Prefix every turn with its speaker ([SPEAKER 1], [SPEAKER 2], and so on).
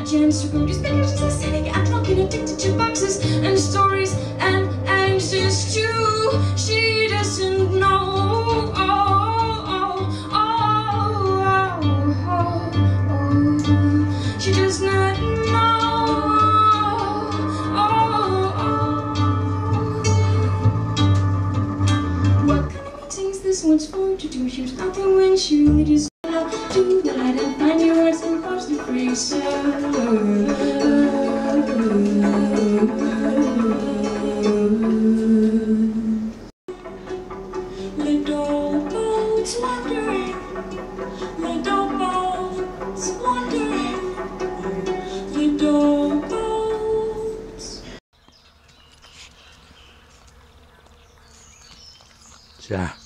[SPEAKER 1] a chance to produce because she's a cynic and drunken, addicted to boxes and stories and anxious too. She doesn't know. She does not know. What kind of meetings this one's for to do? She was nothing when she really just to the light and find your words and cross the freezer. Little boats wandering, little boats wandering, little boats.
[SPEAKER 2] 자.